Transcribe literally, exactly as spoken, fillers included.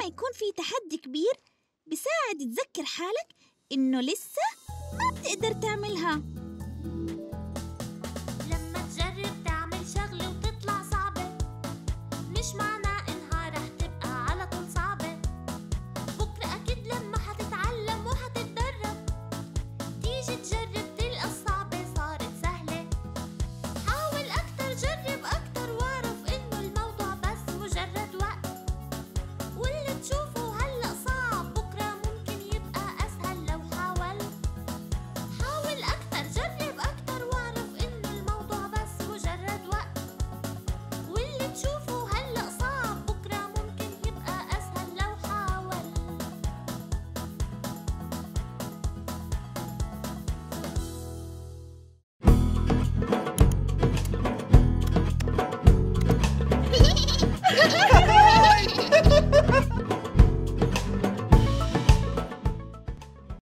ما يكون في تحدي كبير بيساعد تذكر حالك إنه لسه ما بتقدر تعملها.